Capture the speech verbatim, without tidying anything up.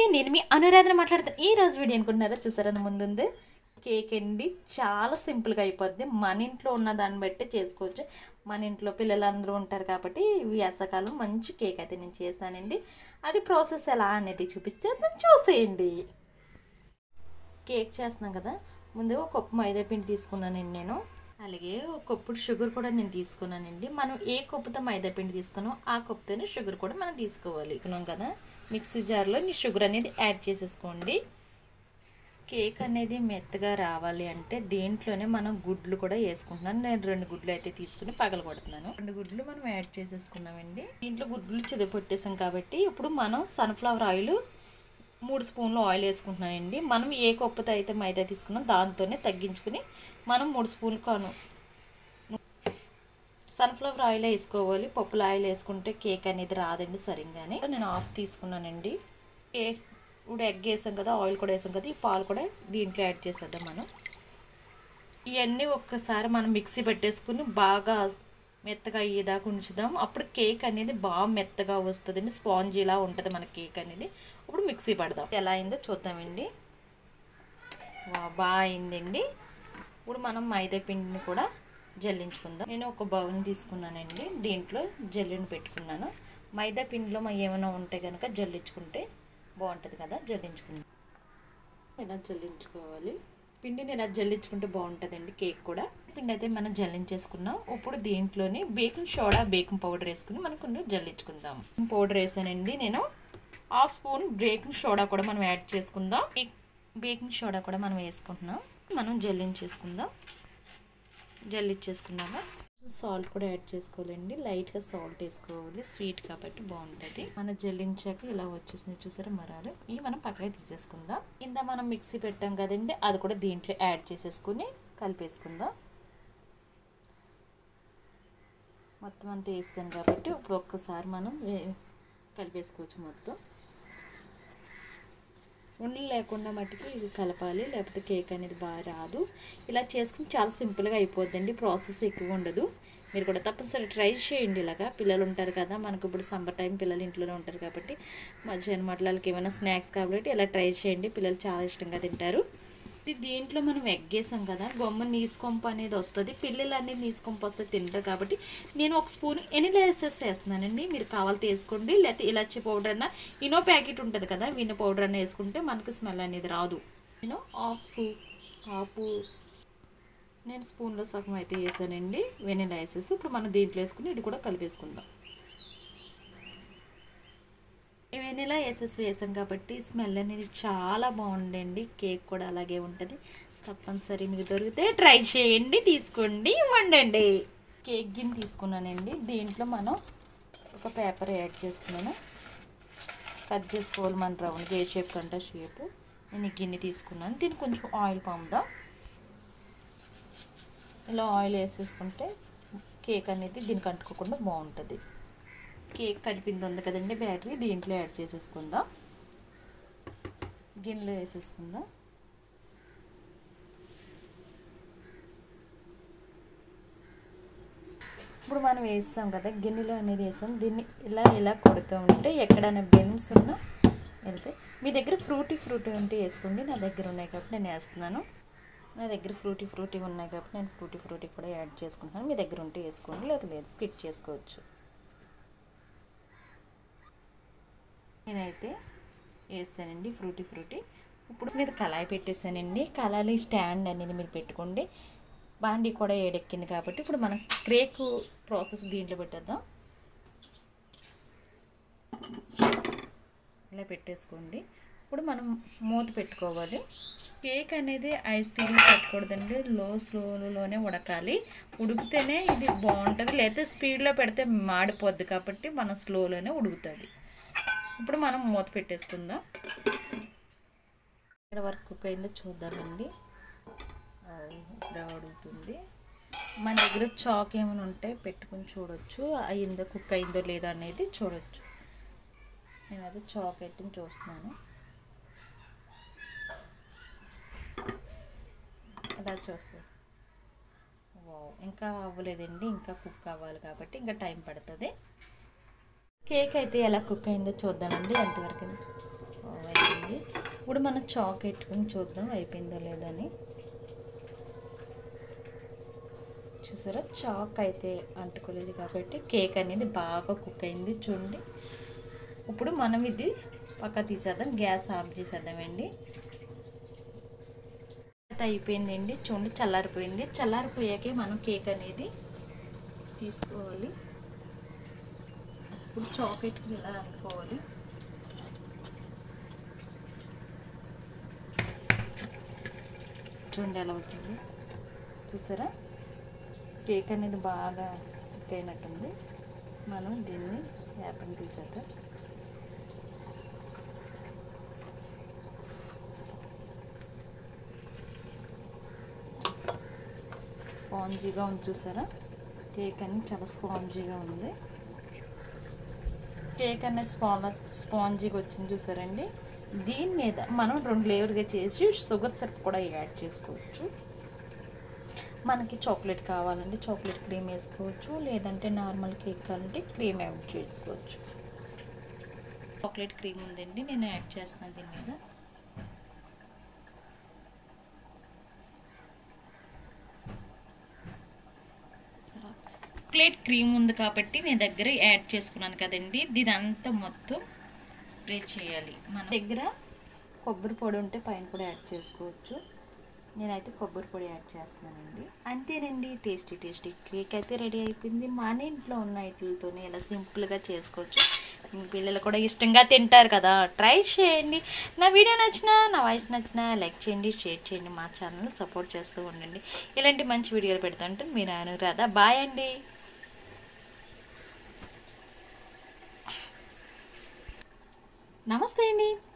నేను మీ అనురాధన మాట్లాడుతాను. ఈ రోజు వీడియో అనుకుంటున్నారా, చూసారా ముందుంది కేక్ అండి. చాలా సింపుల్గా అయిపోద్ది. మన ఇంట్లో ఉన్న దాన్ని బట్టి చేసుకోవచ్చు. మన ఇంట్లో పిల్లలందరూ ఉంటారు కాబట్టి వేసవకాలం మంచి కేక్ అయితే నేను చేస్తానండి. అది ప్రాసెస్ ఎలా అనేది చూపిస్తే చూసేయండి. కేక్ చేస్తున్నాం కదా, ముందు ఒక కప్పు మైదా పిండి తీసుకున్నానండి నేను. అలాగే ఒక కప్పుడు షుగర్ కూడా నేను తీసుకున్నానండి. మనం ఏ కప్పుతో మైదా పిండి తీసుకున్నామో ఆ కప్పుతోనే షుగర్ కూడా మనం తీసుకోవాలి. తీసుకున్నాం కదా, మిక్సీ జార్లో నీ షుగర్ అనేది యాడ్ చేసేసుకోండి. కేక్ అనేది మెత్తగా రావాలి అంటే దీంట్లోనే మనం గుడ్లు కూడా వేసుకుంటున్నాను. నేను రెండు గుడ్లు అయితే తీసుకుని పగల కొడుతున్నాను. రెండు గుడ్లు మనం యాడ్ చేసేసుకున్నామండి. దీంట్లో గుడ్లు చెదపొట్టేసాం కాబట్టి ఇప్పుడు మనం సన్ఫ్లవర్ ఆయిల్ మూడు స్పూన్లు ఆయిల్ వేసుకుంటున్నానండి. మనం ఏ కప్పుతో అయితే మైదా తీసుకున్నాం దాంతోనే తగ్గించుకుని మనం మూడు స్పూన్లు కాను సన్ఫ్లవర్ ఆయిల్ వేసుకోవాలి. పప్పుల ఆయిల్ వేసుకుంటే కేక్ అనేది రాదండి సరిగ్గానే. నేను హాఫ్ తీసుకున్నానండి. కేక్ ఇప్పుడు ఎగ్ వేసాం కదా, ఆయిల్ కూడా వేసాం కదా, ఈ పాలు కూడా దీంట్లో యాడ్ చేసేద్దాం. మనం ఇవన్నీ ఒక్కసారి మనం మిక్సీ పెట్టేసుకుని బాగా మెత్తగా అయ్యేదాకా ఉంచుదాం. అప్పుడు కేక్ అనేది బాగా మెత్తగా వస్తుందండి, స్పాంజీలా ఉంటుంది మన కేక్ అనేది. ఇప్పుడు మిక్సీ పడదాం. ఎలా అయిందో చూద్దామండి. బాగా అయిందండి. ఇప్పుడు మనం మైదా పిండిని కూడా జల్లించుకుందాం. నేను ఒక బౌల్ తీసుకున్నానండి, దీంట్లో జల్లిని పెట్టుకున్నాను. మైదా పిండిలో మా ఏమైనా ఉంటే కనుక జల్లించుకుంటే బాగుంటుంది కదా, జల్లించుకుందాం. ఇలా జల్లించుకోవాలి. పిండిని ఇలా జల్లించుకుంటే బాగుంటుందండి కేక్ కూడా. పిండి అయితే మనం జల్లించేసుకున్నాం. ఇప్పుడు దీంట్లోని బేకింగ్ సోడా, బేకింగ్ పౌడర్ వేసుకుని మనం కొంచెం జల్లించుకుందాం. పౌడర్ వేసానండి నేను. హాఫ్ స్పూన్ బేకింగ్ సోడా కూడా మనం యాడ్ చేసుకుందాం. బేకింగ్ సోడా కూడా మనం వేసుకుంటున్నాం. మనం జల్లించేసుకుందాం. జల్లించేసుకున్నాక సాల్ట్ కూడా యాడ్ చేసుకోవాలండి. లైట్గా సాల్ట్ వేసుకోవాలి, స్వీట్ కాబట్టి బాగుంటుంది. మనం జల్లించాక ఇలా వచ్చేసింది చూసారా మరాలు. ఇవి మనం పక్కగా తీసేసుకుందాం. ఇందా మనం మిక్సీ పెట్టాం కదండి, అది కూడా దీంట్లో యాడ్ చేసేసుకుని కలిపేసుకుందాం. మొత్తం అంతా వేస్తాను కాబట్టి ఇప్పుడు ఒక్కసారి మనం కలిపేసుకోవచ్చు. మొత్తం ఉండలు లేకుండా మట్టుకు ఇది కలపాలి, లేకపోతే కేక్ అనేది బాగా రాదు. ఇలా చేసుకుని చాలా సింపుల్గా అయిపోద్దండి, ప్రాసెస్ ఎక్కువ ఉండదు. మీరు కూడా తప్పనిసరి ట్రై చేయండి. ఇలాగా పిల్లలు ఉంటారు కదా, మనకు ఇప్పుడు సమ్మర్ టైం పిల్లలు ఇంట్లోనే ఉంటారు కాబట్టి మధ్యాహ్నం మట్లకి ఏమైనా స్నాక్స్ కాబట్టి ఇలా ట్రై చేయండి. పిల్లలు చాలా ఇష్టంగా తింటారు. దీంట్లో మనం ఎగ్ వేసాం కదా, గొమ్మ నీసుకొంప అనేది వస్తుంది. పిల్లలు అనేది నీసుకొంప వస్తే తింటారు కాబట్టి నేను ఒక స్పూన్ ఎనిలా ఎసెస్ వేస్తున్నానండి. మీరు కావాలితే వేసుకోండి, లేకపోతే ఇలాచీ పౌడర్ అన్న, ఇనో ప్యాకెట్ ఉంటుంది కదా, వినో పౌడర్ అన్న వేసుకుంటే మనకు స్మెల్ అనేది రాదు. నేను హాఫ్ సూప్ హాఫ్ నేను స్పూన్లో సగం అయితే వేసానండి వెనిలా ఎసెస్. ఇప్పుడు మనం దీంట్లో వేసుకుని ఇది కూడా కలిపేసుకుందాం. వెనిలా ఎసెస్ వేసాం కాబట్టి స్మెల్ అనేది చాలా బాగుండండి. కేక్ కూడా అలాగే ఉంటుంది. తప్పనిసరి మీకు దొరికితే ట్రై చేయండి, తీసుకోండి, వండండి. కేక్ గిన్నె తీసుకున్నానండి. దీంట్లో మనం ఒక పేపర్ యాడ్ చేసుకున్నాను. కట్ చేసుకోవాలి మన రౌండ్ ఏ షేప్ కంటే షేపు. నేను ఈ గిన్నె తీసుకున్నాను. దీన్ని కొంచెం ఆయిల్ పంపుదాం. ఇలా ఆయిల్ వేసేసుకుంటే కేక్ అనేది దీనికి అంటుకోకుండా బాగుంటుంది. కేక్ కలిపింది ఉంది కదండి బ్యాటరీ, దీంట్లో యాడ్ చేసేసుకుందాం. గిన్నెలో వేసేసుకుందాం. ఇప్పుడు మనం వేస్తాం కదా, గిన్నెలో అనేది వేసాం. దీన్ని ఇలా ఇలా కొడుతూ ఉంటే ఎక్కడైనా బెన్స్ ఉన్నా వెళ్తే, మీ దగ్గర ఫ్రూటీ ఫ్రూటీ ఉంటే వేసుకోండి. నా దగ్గర ఉన్నాయి కాబట్టి నేను వేస్తున్నాను. నా దగ్గర ఫ్రూటీ ఫ్రూటీ ఉన్నాయి కాబట్టి నేను ఫ్రూటీ ఫ్రూటీ కూడా యాడ్ చేసుకుంటున్నాను. మీ దగ్గర ఉంటే వేసుకోండి, లేదా లేదు స్కిప్ చేసుకోవచ్చు. నేనైతే వేసానండి ఫ్రూటీ ఫ్రూటీ. ఇప్పుడు మీద కళాయి పెట్టేసానండి. కళాయి స్టాండ్ అనేది మీరు పెట్టుకోండి. బాండీ కూడా ఏడెక్కింది కాబట్టి ఇప్పుడు మనం కేక్ ప్రాసెస్ దీంట్లో పెట్టేద్దాం. ఇలా పెట్టేసుకోండి. ఇప్పుడు మనం మూత పెట్టుకోవాలి. కేక్ అనేది ఐ స్పీడ్లో పెట్టకూడదండి, లో స్లోలోనే ఉడకాలి. ఉడికితేనే ఇది బాగుంటుంది, లేకపోతే స్పీడ్లో పెడితే మాడిపోద్ది కాబట్టి మనం స్లోలోనే ఉడుకుతుంది. ఇప్పుడు మనం మూత పెట్టేసుకుందాం. ఇక్కడ వరకు కుక్ అయిందో చూద్దామండి. ఇక్కడ ఉడుకుతుంది. మన దగ్గర చాక్ ఏమైనా ఉంటే పెట్టుకుని చూడొచ్చు, అయిందో కుక్ అయిందో లేదో అనేది చూడొచ్చు. నేను అది చాక్ పెట్టుకుని చూస్తున్నాను. అలా చూస్తాను. వావ్, ఇంకా అవ్వలేదండి, ఇంకా కుక్ అవ్వాలి కాబట్టి ఇంకా టైం పడుతుంది. కేక్ అయితే ఎలా కుక్ అయిందో చూద్దామండి. ఎంతవరకు ఇప్పుడు మనం చాక్ పెట్టుకుని చూద్దాం అయిపోయిందో లేదని. చూసారా, చాక్ అయితే అంటుకోలేదు కాబట్టి కేక్ అనేది బాగా కుక్ అయింది చూడండి. ఇప్పుడు మనం ఇది పక్క తీసేద్దాం, గ్యాస్ ఆఫ్ చేసేద్దామండి. అయిపోయిందండి చూడండి, చల్లారిపోయింది. చల్లారిపోయాకే మనం కేక్ అనేది తీసుకోవాలి. ఇప్పుడు చాక్లెట్కి ఇలా అనుకోవాలి. చూడండి ఎలా వచ్చింది, చూసారా కేక్ అనేది బాగా కుక్ అయినట్టుంది. మనం దీన్ని యాప్ని తీసేద్దాం. స్పాంజీగా ఉంది చూసారా, కేక్ అనేది చాలా స్పాంజీగా ఉంది. కేక్ అనేది స్పాన్ స్పాంజీగా వచ్చింది చూసారండి. దీని మీద మనం రెండు లేయర్గా చేసి షుగర్ సిరప్ కూడా యాడ్ చేసుకోవచ్చు. మనకి చాక్లెట్ కావాలంటే చాక్లెట్ క్రీమ్ వేసుకోవచ్చు, లేదంటే నార్మల్ కేక్ కావాలంటే క్రీమ్ యాడ్ చేసుకోవచ్చు. చాక్లెట్ క్రీమ్ ఉందండి, నేను యాడ్ చేస్తున్నాను దీని మీద. చాక్లెట్ క్రీమ్ ఉంది కాబట్టి నేను దగ్గర యాడ్ చేసుకున్నాను కదండి. ఇదంతా మొత్తం స్ప్రే చేయాలి. మన దగ్గర కొబ్బరి పొడి ఉంటే పైన కూడా యాడ్ చేసుకోవచ్చు. నేనైతే కొబ్బరి పొడి యాడ్ చేస్తున్నానండి. అంతేనండి, టేస్టీ టేస్టీ కేక్ అయితే రెడీ అయిపోయింది. మన ఇంట్లో ఉన్న వీటితోనే ఇలా సింపుల్గా చేసుకోవచ్చు. పిల్లలు కూడా ఇష్టంగా తింటారు కదా, ట్రై చేయండి. నా వీడియో నచ్చినా, నా వాయిస్ నచ్చినా లైక్ చేయండి, షేర్ చేయండి. మా ఛానల్ని సపోర్ట్ చేస్తూ ఉండండి. ఇలాంటి మంచి వీడియోలు పెడతాంటే మీరు అనురాధ. బాయ్ అండి. నమస్తే అండి.